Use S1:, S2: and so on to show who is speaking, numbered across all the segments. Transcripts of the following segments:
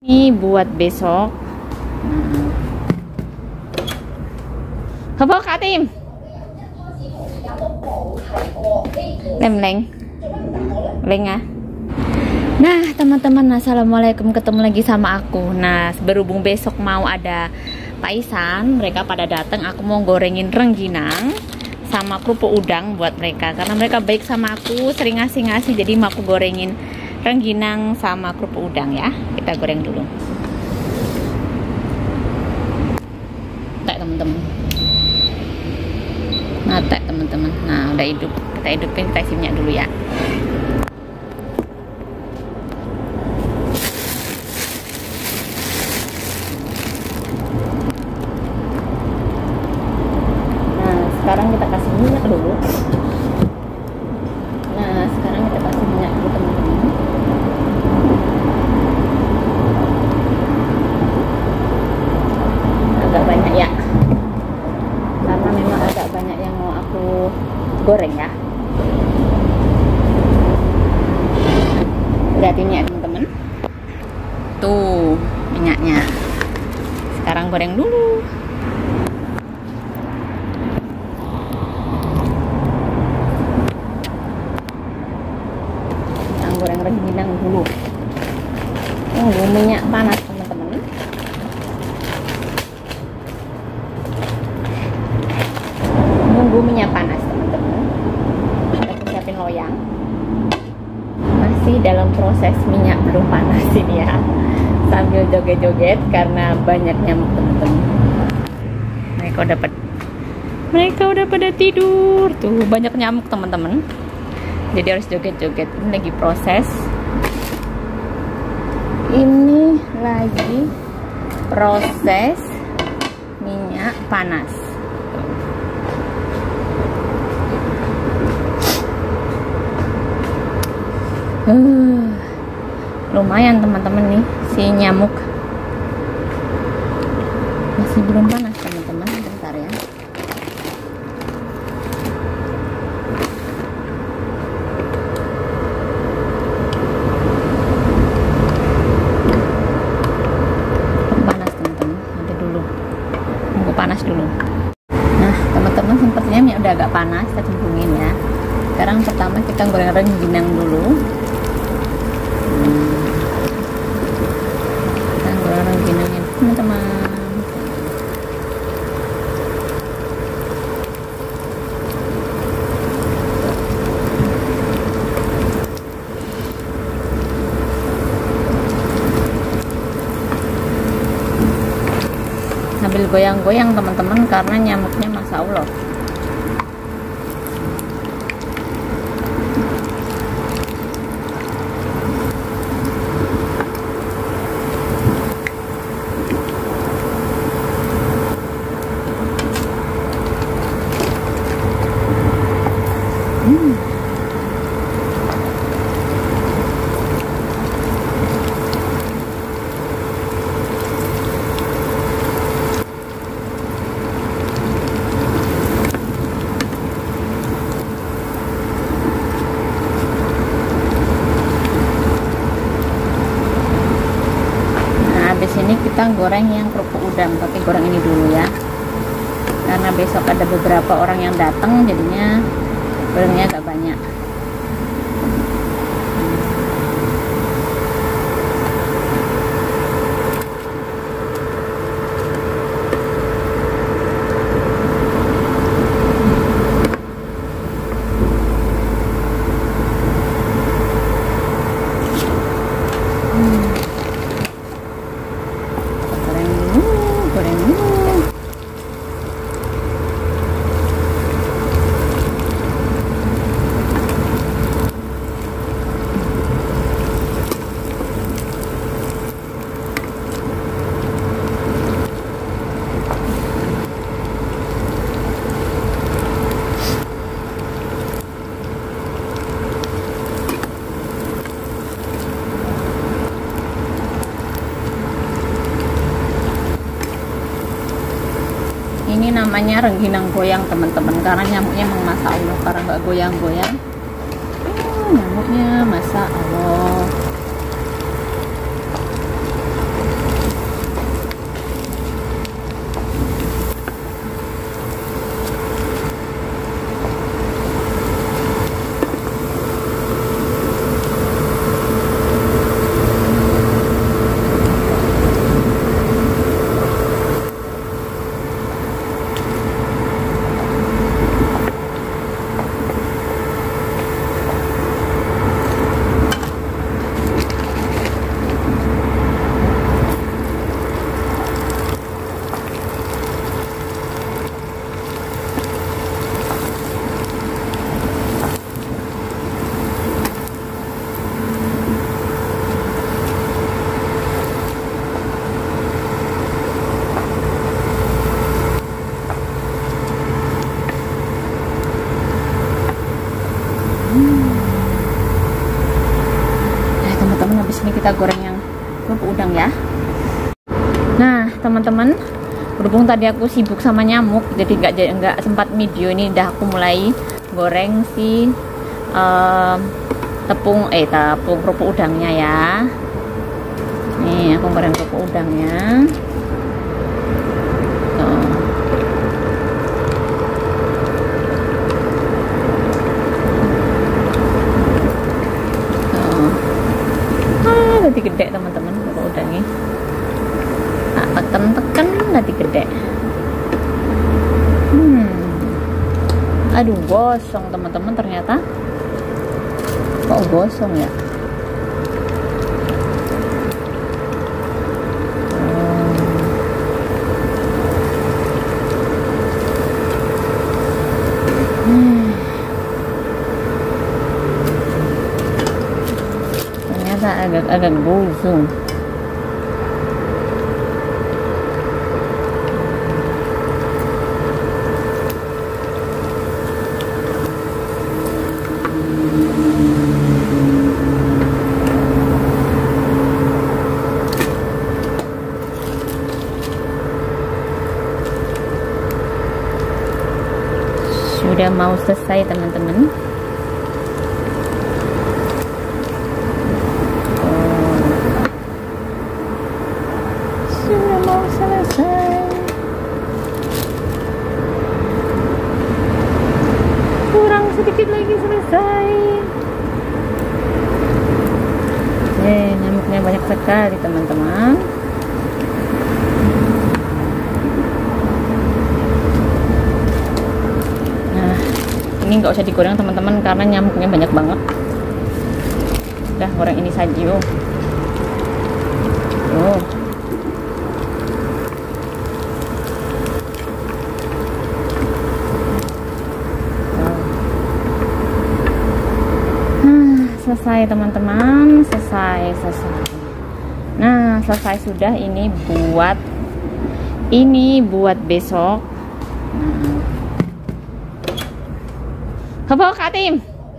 S1: Ini buat besok. Apa Kak Tim? Lem. Leng ah. Nah, teman-teman, assalamualaikum, ketemu lagi sama aku. Nah, berhubung besok mau ada paisan, mereka pada datang. Aku mau gorengin rengginang sama kerupuk udang buat mereka, karena mereka baik sama aku, sering ngasih-ngasih. Jadi mau aku gorengin rengginang sama kerupuk udang ya. Kita goreng dulu. Tak teman-teman. Nah, tak teman-teman. Nah, udah hidup. Kita hidupin, kita isi minyak dulu ya. Nah, sekarang kita kasih minyak dulu. Nah, sekarang kita kasih minyak dulu teman-teman. Agak banyak ya, karena memang agak banyak yang mau aku goreng ya. Lihat ini ya teman-teman, tuh minyaknya. Sekarang goreng dulu. Sekarang goreng rengginang dulu. Tunggu minyak panas teman-teman. Nunggu minyak panas teman-teman. Kita siapin loyang. Masih dalam proses minyak belum panas ini ya. Sambil joget-joget karena banyak nyamuk teman-teman. Mereka udah pada tidur. Tuh banyak nyamuk teman-teman. Jadi harus joget-joget. Ini lagi proses. Ini lagi proses minyak panas. Lumayan teman-teman nih si nyamuk. Masih belum panas teman-teman, bentar ya. Panas teman-teman, nanti dulu. Nunggu panas dulu. Nah teman-teman, sepertinya minyak udah agak panas, kita cemplungin ya. Sekarang pertama kita goreng rengginang dulu. Kita goreng rengginangnya teman-teman. Sambil goyang-goyang teman-teman, karena nyamuknya Masya Allah. Habis ini kita goreng yang kerupuk udang, tapi goreng ini dulu ya, karena besok ada beberapa orang yang datang, jadinya gorengnya agak banyak. Ini namanya rengginang goyang teman-teman, karena nyamuknya emang Masya Allah, karena nggak goyang-goyang. Nyamuknya Masya Allah. kita goreng yang kerupuk udang ya. Nah teman-teman, berhubung tadi aku sibuk sama nyamuk, jadi nggak sempat video ini. Udah aku mulai goreng si tepung kerupuk udangnya ya. Nih aku goreng kerupuk udangnya. Nanti gede teman-teman kerupuk udangnya. Nah, tekan nanti gede. Aduh gosong teman-teman, ternyata kok gosong ya. Ternyata agak gosong. Sudah mau selesai teman-teman. Sudah mau selesai. Kurang sedikit lagi selesai. Nyamuknya banyak sekali teman-teman. Ini nggak usah digoreng teman-teman karena nyamuknya banyak banget. Udah goreng ini saja yuk. Selesai teman-teman, selesai. Nah selesai sudah. Ini buat besok. Apa Kak Tim?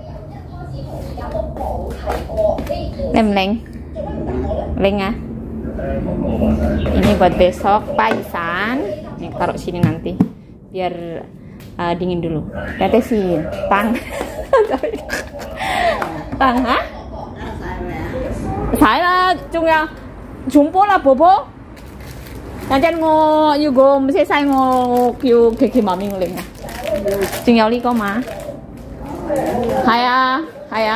S1: Leng ah. Ini buat besok paisan. Nih taruh sini nanti biar dingin dulu. Tetesin tang. Tang ah? Saya 중요 jumpo lah bobo. Nanti ngo yugo mesti saya ngo kyu keki mami ngeling ah. 중요 liko mah. Haya.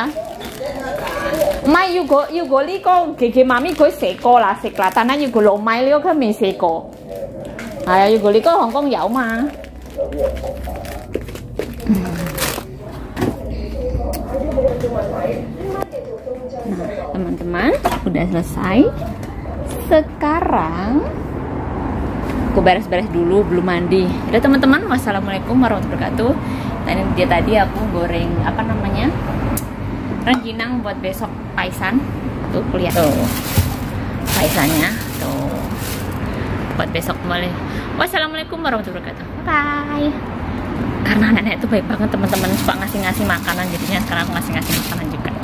S1: Mai yugo liko keki mami koi seko lah sekla. Tanah yugo lo mai liko kan mi seko. Haya yugo liko Hong Kong yau mah. Nah teman-teman udah selesai. Sekarang aku beres-beres dulu, belum mandi. Udah teman-teman, wassalamualaikum warahmatullahi wabarakatuh. Dan dia tadi aku goreng rengginang buat besok paisan. Tuh lihat tuh paisannya tuh buat besok boleh. Wassalamualaikum warahmatullahi wabarakatuh. Bye. Karena nenek itu baik banget teman-teman, suka ngasih makanan, jadinya sekarang aku ngasih makanan juga.